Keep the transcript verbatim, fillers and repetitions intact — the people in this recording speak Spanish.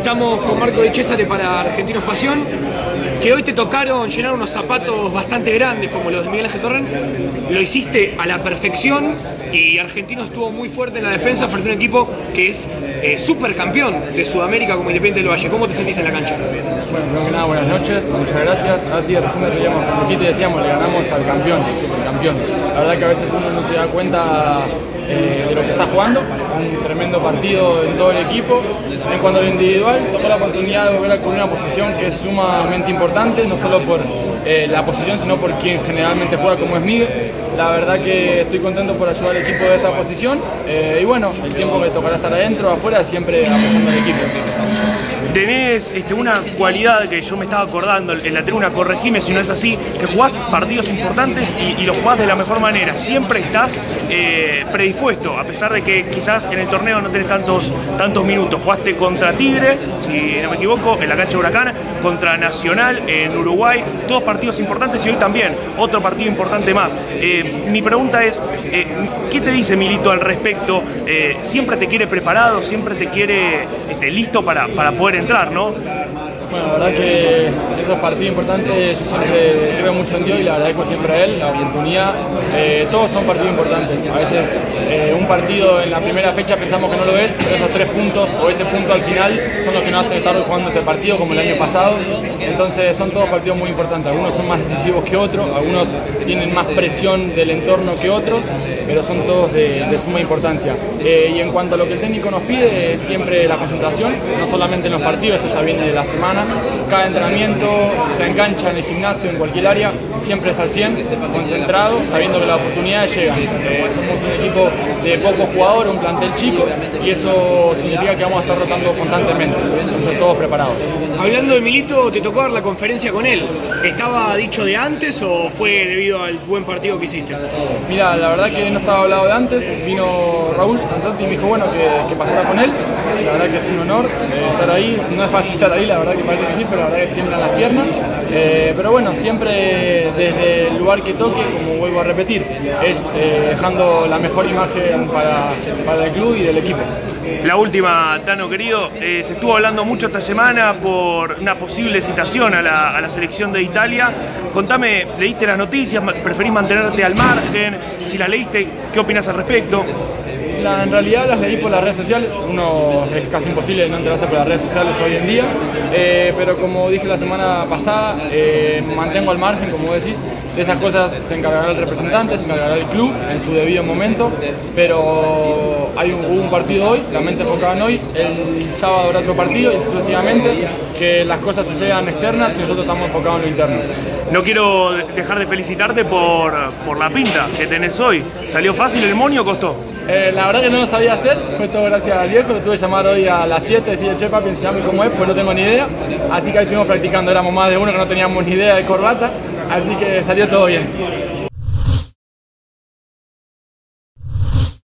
Estamos con Marco Di Cesare para Argentinos Pasión, que hoy te tocaron llenar unos zapatos bastante grandes como los de Miguel Ángel Torren. Lo hiciste a la perfección y Argentino estuvo muy fuerte en la defensa frente a un equipo que es eh, súper campeón de Sudamérica como Independiente del Valle. ¿Cómo te sentiste en la cancha? Bueno, primero que nada, buenas noches, muchas gracias. Así recién nos veíamos con Luquita y decíamos, le ganamos al campeón, al supercampeón. La verdad que a veces uno no se da cuenta eh, de lo que está jugando. Un tremendo partido en todo el equipo. En cuanto a lo individual, tomó la oportunidad de volver a cubrir una posición que es sumamente importante, no solo por eh, la posición, sino por quien generalmente juega, como es Miguel. La verdad que estoy contento por ayudar al equipo de esta posición eh, y bueno, el tiempo que tocará estar adentro o afuera, siempre apoyando al equipo. Tenés este, una cualidad que yo me estaba acordando en la tribuna, corregime si no es así, que jugás partidos importantes y, y los jugás de la mejor manera. Siempre estás eh, predispuesto, a pesar de que quizás en el torneo no tenés tantos, tantos minutos. Jugaste contra Tigre, si no me equivoco, en la cancha de Huracán, contra Nacional en Uruguay, todos partidos importantes y hoy también otro partido importante más. Eh, mi pregunta es, eh, ¿qué te dice Milito al respecto? Eh, ¿Siempre te quiere preparado, siempre te quiere este, listo para, para poder entrar, ¿no? Bueno, la verdad que esos partidos importantes yo siempre creo mucho en Dios y le agradezco siempre a él la oportunidad. Eh, todos son partidos importantes. A veces eh, un partido en la primera fecha pensamos que no lo es, pero esos tres puntos o ese punto al final son los que nos hacen estar jugando este partido como el año pasado. Entonces son todos partidos muy importantes. Algunos son más decisivos que otros, algunos tienen más presión del entorno que otros, pero son todos de, de suma importancia. Eh, y en cuanto a lo que el técnico nos pide, siempre la concentración, no solamente en los partidos, esto ya viene de la semana. Cada entrenamiento, se engancha en el gimnasio, en cualquier área, siempre es al cien, concentrado, sabiendo que las oportunidades llegan. Eh, somos un equipo de pocos jugadores, un plantel chico, y eso significa que vamos a estar rotando constantemente, entonces todos preparados. Hablando de Milito, ¿te tocó dar la conferencia con él? ¿Estaba dicho de antes o fue debido al buen partido que hiciste? Mira, la verdad que no estaba hablado de antes, vino Raúl Sanzotti y me dijo bueno que, que pasara con él. La verdad que es un honor eh, estar ahí, no es fácil estar ahí, la verdad que parece que sí, pero la verdad que tiemblan las piernas. Eh, pero bueno, siempre desde el lugar que toque, como vuelvo a repetir, es eh, dejando la mejor imagen para, para el club y del equipo. La última, Tano querido, eh, se estuvo hablando mucho esta semana por una posible citación a la, a la selección de Italia. Contame, ¿leíste las noticias? ¿Preferís mantenerte al margen? Si las leíste, ¿qué opinas al respecto? La, en realidad las leí por las redes sociales, uno es casi imposible no enterarse por las redes sociales hoy en día, eh, pero como dije la semana pasada, eh, mantengo al margen, como decís, de esas cosas se encargará el representante, se encargará el club en su debido momento, pero hay un, hubo un partido hoy, la mente enfocada en hoy, el sábado habrá otro partido y sucesivamente, que las cosas sucedan externas y nosotros estamos enfocados en lo interno. No quiero dejar de felicitarte por, por la pinta que tenés hoy. ¿Salió fácil el moño o costó? Eh, la verdad que no lo sabía hacer, fue todo gracias al viejo, lo tuve que llamar hoy a las siete, decirle, che papi, enseñame cómo es, pues no tengo ni idea, así que ahí estuvimos practicando, éramos más de uno que no teníamos ni idea de corbata, así que salió todo bien.